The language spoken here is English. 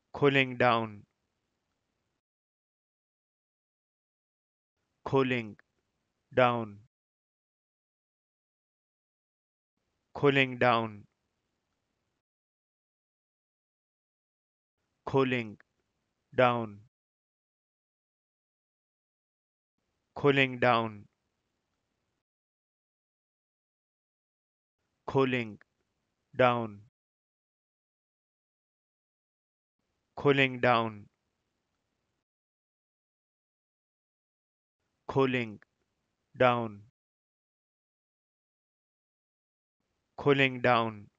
cooling down, cooling down, cooling down, cooling down, cooling down, cooling down, cooling down, cooling down, cooling down,